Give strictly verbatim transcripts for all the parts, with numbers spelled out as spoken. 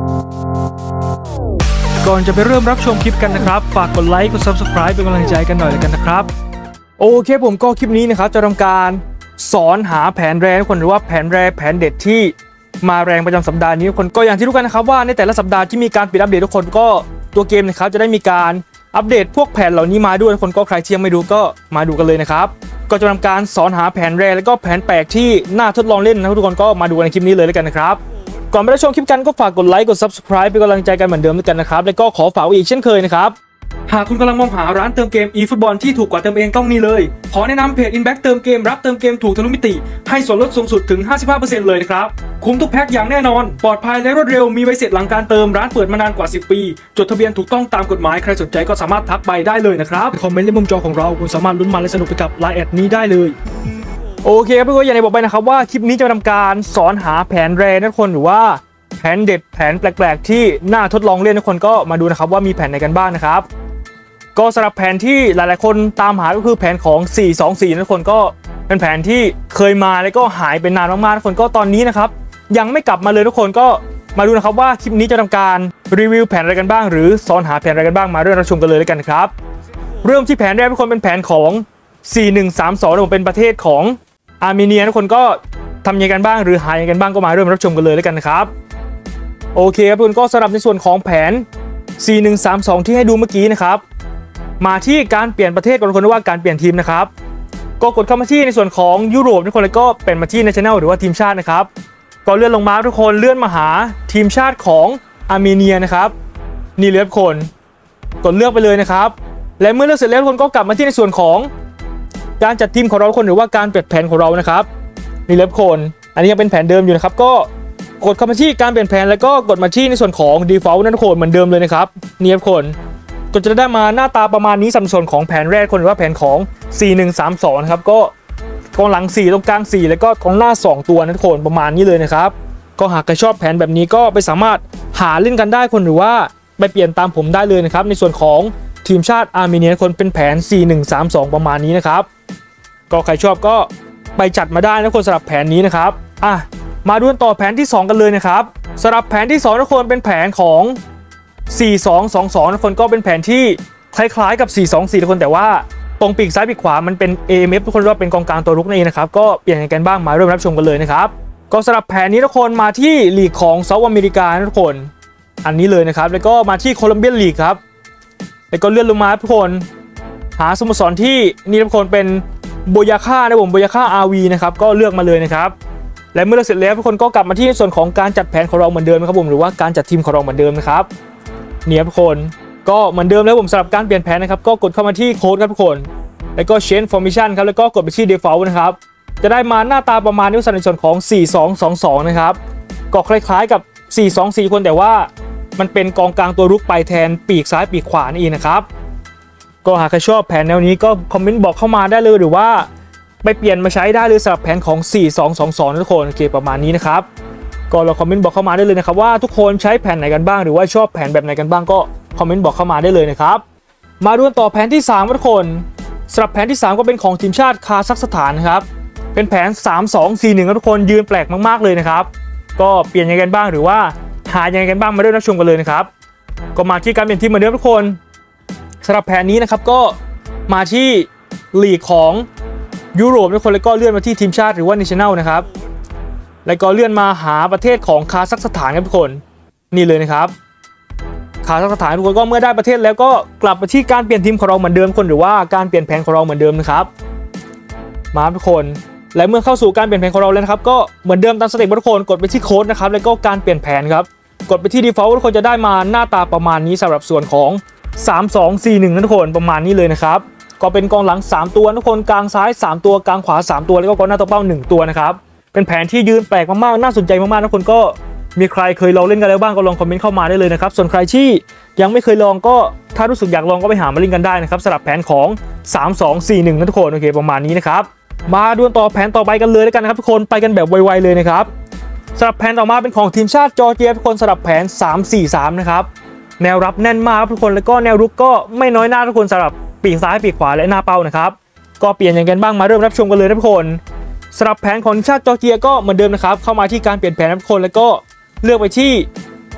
ก่อนจะไปเริ่มรับชมคลิปกันนะครับฝากกดไลค์กด ซับสไครบ์ เป็นกำลังใจกันหน่อยเลยกันนะครับโอเคผมก็คลิปนี้นะครับจะทำการสอนหาแผนแรงทุกคนหรือว่าแผนแรงแผนเด็ดที่มาแรงประจำสัปดาห์นี้ทุกคนก็อย่างที่รู้กันนะครับว่าในแต่ละสัปดาห์ที่มีการปิดอัปเดตทุกคนก็ตัวเกมนะครับจะได้มีการอัปเดตพวกแผนเหล่านี้มาด้วยทุกคนก็ใครที่ยังไม่ดูก็มาดูกันเลยนะครับก็จะทำการสอนหาแผนแรงและก็แผนแปลกที่น่าทดลองเล่นนะทุกคนก็มาดูในคลิปนี้เลยแล้วกันนะครับก่อนไปรับชมคลิปกันก็ฝากกดไลค์กด ซับสไครบ์ เป็นกำลังใจกันเหมือนเดิมด้วยกันนะครับและก็ขอฝากอีกเช่นเคยนะครับหากคุณกำลังมองหาร้านเติมเกม eFootball ที่ถูกกว่าเติมเองต้องนี่เลยขอแนะนำเพจ Inback เติมเกมรับเติมเกมถูกทะลุมิติให้ส่วนลดสูงสุดถึง ห้าสิบห้าเปอร์เซ็นต์ เลยนะครับคุ้มทุกแพ็คอย่างแน่นอนปลอดภัยและรวดเร็วมีใบเสร็จหลังการเติมร้านเปิดมานานกว่าสิบปีจดทะเบียนถูกต้องตามกฎหมายใครสนใจก็สามารถทักไปได้เลยนะครับคอมเมนต์ในมุมจอของเราคุณสามารถลุ้นมันและสนุกไปกับ ไลน์ แอดนี้ได้เลยโอเคครับทุกคนอย่างที่บอกไปนะครับว่าคลิปนี้จะทำการสอนหาแผนแรงทุกคนหรือว่าแผนเด็ดแผนแปลกๆที่น่าทดลองเล่นทุกคนก็มาดูนะครับว่ามีแผนไหนกันบ้างนะครับก็สำหรับแผนที่หลายๆคนตามหาก็คือแผนของสี่ สอง สี่ทุกคนก็เป็นแผนที่เคยมาแล้วก็หายไปนานมากๆทุกคนก็ตอนนี้นะครับยังไม่กลับมาเลยทุกคนก็มาดูนะครับว่าคลิปนี้จะทำการรีวิวแผนอะไรกันบ้างหรือสอนหาแผนอะไรกันบ้างมาเริ่มรับชมกันเลยแล้วกันครับเริ่มที่แผนแรกทุกคนเป็นแผนของสี่ หนึ่ง สาม สองผมเป็นประเทศของอาร์เมเนียทุกคนก็ทำยังไงกันบ้างหรือหายังไงกันบ้างก็มาเริ่มรับชมกันเลยแล้วกันนะครับโอเคครับทุกคนก็สำหรับในส่วนของแผนสี่ หนึ่ง สาม สองที่ให้ดูเมื่อกี้นะครับมาที่การเปลี่ยนประเทศก่อนทุกคนว่าการเปลี่ยนทีมนะครับก็กดเข้ามาที่ในส่วนของยุโรปทุกคนแล้วก็เป็นมาที่ National หรือว่าทีมชาตินะครับก็เลื่อนลงมาทุกคนเลื่อนมาหาทีมชาติของอาร์เมเนียนะครับนี่เลยทุกคนกดเลือกไปเลยนะครับและเมื่อเลือกเสร็จแล้วทุกคนก็กลับมาที่ในส่วนของการจัดทีมของเราทุกคนหรือว่าการเปลี่ยนแผนของเรานะครับนี่เลยทุกคนอันนี้ยังเป็นแผนเดิมอยู่นะครับก็กดเข้ามาที่การเปลี่ยนแผนแล้วก็กดมาที่ในส่วนของ default นั่นทุกคนเหมือนเดิมเลยนะครับนี่ทุกคนก็จะได้มาหน้าตาประมาณนี้สำหรับส่วนของแผนแรกคนหรือว่าแผนของสี่ หนึ่ง สาม สองนะครับก็กองหลังสี่ตรงกลางสี่แล้วก็กองหน้าสองตัวนะทุกคนประมาณนี้เลยนะครับก็หากใครชอบแผนแบบนี้ก็ไปสามารถหาเล่นกันได้คนหรือว่าไปเปลี่ยนตามผมได้เลยนะครับในส่วนของทีมชาติอาร์เมเนียคนเป็นแผนสี่ หนึ่ง สาม สองประมาณนี้นะครับก็ใครชอบก็ไปจัดมาได้นะคนสำหรับแผนนี้นะครับอ่ะมาดูต่อแผนที่สองกันเลยนะครับสำหรับแผนที่สองทุกคนเป็นแผนของสี่ สอง สอง สองทุกคนก็เป็นแผนที่คล้ายๆกับสี่ สอง สี่ทุกคนแต่ว่าตรงปีกซ้ายปีกขวามันเป็น เอ เอ็ม เอฟ ทุกคนว่าเป็นกองกลางตัวรุกนั่นเองนะครับก็เปลี่ยนกันบ้างมาเริ่มรับชมกันเลยนะครับก็สำหรับแผนนี้ทุกคนมาที่ลีกของเซาท์อเมริกาทุกคนอันนี้เลยนะครับแล้วก็มาที่โคลัมเบียลีกครับแล้วก็เลื่อนลงมาทุกคนหาสโมสรที่นี่ทุกคนเป็นโบยาค่านะผมโบยาค่า อาร์ วี นะครับก็เลือกมาเลยนะครับและเมื่อเลือกเสร็จแล้วทุกคนก็กลับมาที่ส่วนของการจัดแผนของเราเหมือนเดิมนะครับผมหรือว่าการจัดทีมของเราเหมือนเดิมนะครับเนี่ยทุกคนก็เหมือนเดิมแล้วผมสำหรับการเปลี่ยนแผนนะครับก็กดเข้ามาที่โค้ดครับทุกคนแล้วก็ change formation ครับแล้วก็กดไปที่ default นะครับจะได้มาหน้าตาประมาณนี้ในส่วนของสี่ สอง สอง สองนะครับก็คล้ายๆกับสี่ สอง สี่คนแต่ว่ามันเป็นกองกลางตัวรุกไปแทนปีกซ้ายปีกขวานี่เองนะครับก็หากใครชอบแผนแนวนี้ก็คอมเมนต์บอกเข้ามาได้เลยหรือว่าไปเปลี่ยนมาใช้ได้เลยสำหรับแผนของสี่ สอง สอง สองทุกคนโอเคประมาณนี้นะครับก็เราคอมเมนต์บอกเข้ามาได้เลยนะครับว่าทุกคนใช้แผนไหนกันบ้างหรือว่าชอบแผนแบบไหนกันบ้างก็คอมเมนต์บอกเข้ามาได้เลยนะครับมาดูต่อแผนที่สามทุกคนสำหรับแผนที่สามก็เป็นของทีมชาติคาซัคสถานนะครับเป็นแผนสาม สอง สี่ หนึ่งทุกคนยืนแปลกมากๆเลยนะครับก็เปลี่ยนยังไงกันบ้างหรือว่าหายังไงกันบ้างมาเริ่มรับชมกันเลยนะครับก็มาที่การเปลี่ยนทีมเหมือนเดิมทุกคนสำหรับแผนนี้นะครับก็มาที่ลีกของยุโรปทุกคนแล้วก็เลื่อนมาที่ทีมชาติหรือว่า National นะครับแล้วก็เลื่อนมาหาประเทศของคาซัคสถานครับทุกคนนี่เลยนะครับคาซัคสถานทุกคนก็เมื่อได้ประเทศแล้วก็กลับมาที่การเปลี่ยนทีมของเราเหมือนเดิมคนหรือว่าการเปลี่ยนแผนของเราเหมือนเดิมนะครับมาทุกคนและเมื่อเข้าสู่การเปลี่ยนแผนของเราแล้วนะครับก็เหมือนเดิมตามสเต็ปทุกคนกดไปที่โค้ดนะครับแล้วก็การเปลี่ยนแผนครับกดไปที่ default ทุกคนจะได้มาหน้าตาประมาณนี้สำหรับส่วนของสาม สอง สี่ หนึ่งทุกคนประมาณนี้เลยนะครับก็เป็นกองหลังสามตัวทุกคนกลางซ้ายสามตัวกลางขวาสามตัวแล้วก็กองหน้าตัวเป้าหนึ่งตัวนะครับเป็นแผนที่ยืนแปลกมากๆน่าสนใจมากๆทุกคนก็มีใครเคยลองเล่นกันแล้วบ้างก็ลองคอมเมนต์เข้ามาได้เลยนะครับส่วนใครที่ยังไม่เคยลองก็ถ้ารู้สึกอยากลองก็ไปหามาเล่นกันได้นะครับสำหรับแผนของสาม สอง สี่ หนึ่งนะทุกคนโอเคประมาณนี้นะครับมาดูต่อแผนต่อไปกันเลยแล้วกันนะครับทุกคนไปกันแบบไวๆเลยนะครับสำหรับแผนต่อมาเป็นของทีมชาติจอร์เจียทุกคนสำหรับแผนสาม สี่ สามนะครับแนวรับแน่นมากทุกคนแล้วก็แนวรุกก็ไม่น้อยหน้าทุกคนสำหรับปีกซ้ายปีกขวาและหน้าเป้านะครับก็เปลี่ยนอย่างกันบ้างมาเริ่มรับชมกันเลยทุกคนสำหรับแผนของทีมชาติจอร์เจียก็เหมือนเดิมนะครับเข้ามาที่การเปลี่ยนแผนทุกคนแล้วก็เลือกไปที่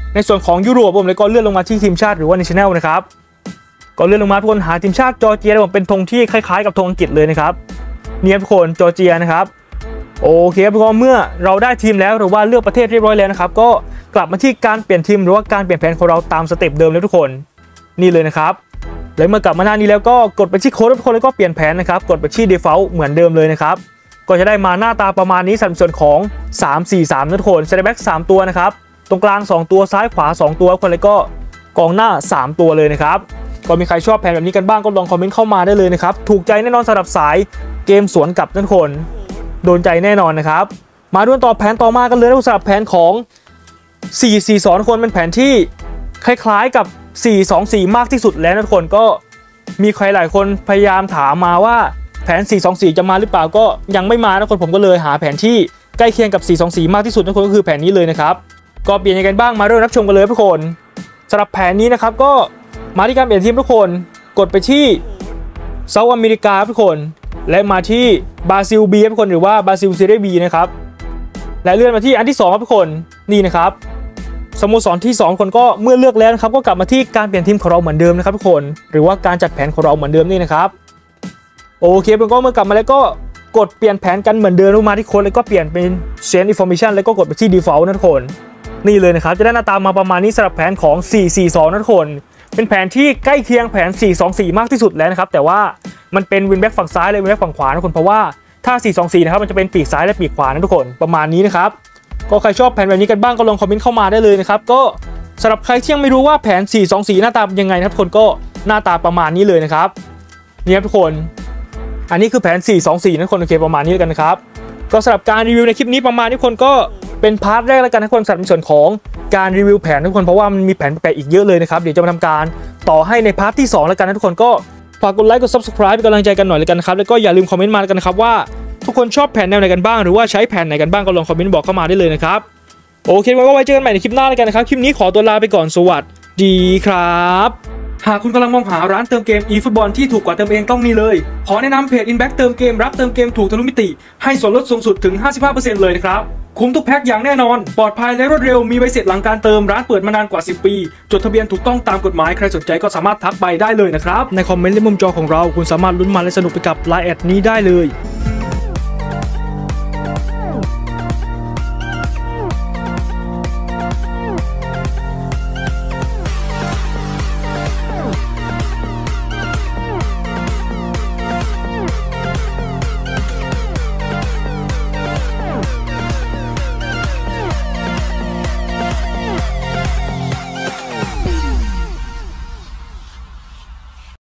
ในส่วนของยุโรปผมเลยก็เลื่อนลงมาที่ทีมชาติหรือว่า National นะครับก็เลื่อนลงมาทุกคนหาทีมชาติจอร์เจียผมเป็นธงที่คล้ายๆกับธงอังกฤษเลยนะครับเนี่ยทุกคนจอร์เจียนะครับโอเคครับทุกคนเมื่อเราได้ทีมแล้วหรือว่าเลือกประเทศเรียบร้อยแล้วนะครับก็กลับมาที่การเปลี่ยนทีมหรือว่าการเปลี่ยนแผนของเราตามสเต็ปเดิมเลยทุกคนนี่เลยนะครับแล้วเมื่อกลับมาหน้านี้แล้วก็กดไปที่โค้ดทุกคนแล้วก็เปลี่ยนแผนนะครับกดไปที่ default เหมือนเดิมเลยนะครับก็จะได้มาหน้าตาประมาณนี้สัดส่วนของสาม สี่ สามนะทุกคนเซนเตอร์แบ็กสามตัวนะครับตรงกลางสองตัวซ้ายขวาสองตัวคนแล้วก็กองหน้าสามตัวเลยนะครับก็มีใครชอบแผนแบบนี้กันบ้างก็ลองคอมเมนต์เข้ามาได้เลยนะครับถูกใจแน่นอนสำหรับสายเกมสวนกลับทุกคนโดนใจแน่นอนนะครับมาดูต่อแผนต่อมากันเลยสำหรับแผนของสี่ สี่ สองทุกคนเป็นแผนที่คล้ายๆกับสี่ สอง สี่มากที่สุดแล้วทุกคนก็มีใครหลายคนพยายามถามมาว่าแผนสี่ สอง สี่จะมาหรือเปล่าก็ยังไม่มาทุกคนผมก็เลยหาแผนที่ใกล้เคียงกับสี่ สอง สี่มากที่สุดทุกคนก็คือแผนนี้เลยนะครับก็เปลี่ยนยังไงกันบ้างมาเริ่มรับชมกันเลยทุกคนสำหรับแผนนี้นะครับก็มาที่การเปลี่ยนทีมทุกคนกดไปที่เซาท์อเมริกาทุกคนและมาที่บราซิล B ทุกคนหรือว่าบราซิลซีเรีย B นะครับและเลื่อนมาที่อันที่สองครับทุกคนนี่นะครับสโมสรที่สองคนก็เมื่อเลือกแล้วนะครับก็กลับมาที่การเปลี่ยนทีมของเราเหมือนเดิมนะครับทุกคนหรือว่าการจัดแผนของเราเหมือนเดิมนี่นะครับโอเคผมก็เมื่อกลับมาแล้วก็กดเปลี่ยนแผนกันเหมือนเดิมลงมาที่โค้ดแล้วก็เปลี่ยนเป็น Change Information แล้วก็กดไปที่ Default นะทุกคนนี่เลยนะครับจะได้หน้าตามาประมาณนี้สำหรับแผนของสี่ สี่ สองนะทุกคนเป็นแผนที่ใกล้เคียงแผนสี่ สอง สี่มากที่สุดแล้วนะครับแต่ว่ามันเป็นวินแบ็กฝั่งซ้ายและวินแบ็กฝั่งขวานะทุกคนเพราะว่าถ้าสี่ สอง สี่นะครับมันจะเป็นปีกซ้ายและปีกขวานะทุกคนประมาณนี้นะครับก็ใครชอบแผนแบบนี้กันบ้างก็ลองคอมเมนต์เข้ามาได้เลยนะครับก็สำหรับใครที่ยังไม่รู้ว่าแผนสี่ สอง สี่หน้าตาเป็นยังไงนะทุกคนก็หน้าตาประมาณนี้เลยนะครับนี่ครับทุกคนอันนี้คือแผนสี่ สอง สี่นะทุกคนโอเคประมาณนี้กันนะครับก็สำหรับการรีวิวในคลิปนี้ประมาณนี้ทุกคนก็เป็นพาร์ทแรกแล้วกันทุกคนสำหรับในส่วนของการรีวิวแผนทุกคนเพราะว่ามันมีแผนแปลกอีกเยอะเลยนะครับเดี๋ยวจะมาทำการต่อให้ในพาร์ทที่สองแล้วกันนะทุกคนก็ฝากกดไลค์กด Subscribe เป็นกำลังใจกันหน่อยเลยกันนะครับแล้วก็อย่าลืมคอมเมนต์มากันนะครับว่าทุกคนชอบแผนแนวไหนกันบ้างหรือว่าใช้แผนไหนกันบ้างก็ลองคอมเมนต์บอกเข้ามาได้เลยนะครับโอเคไว้ก็ไว้เจอกันใหม่ในคลิปหน้าแล้วกันนะครับคลิปนี้ขอตัวลาไปก่อนสวัสดีครับหากคุณกำลังมองหาร้านเติมเกม eFootball ที่ถูกกว่าเติมเองต้องนี่เลยขอแนะนำเพจ Inback เติมเกมรับเติมเกมถูกทะลุมิติให้ส่วนลดสูงสุดถึง ห้าสิบห้าเปอร์เซ็นต์ เลยนะครับคุ้มทุกแพ็คอย่างแน่นอนปลอดภัยและรวดเร็วมีใบเสร็จหลังการเติมร้านเปิดมานานกว่าสิบปีจดทะเบียนถูกต้องตามกฎหมายใครสนใจก็สามารถทักไปได้เลยนะครับในคอมเมนต์และมุมจอของเราคุณสามารถลุ้นมันและสนุกไปกับไลน์แอดนี้ได้เลย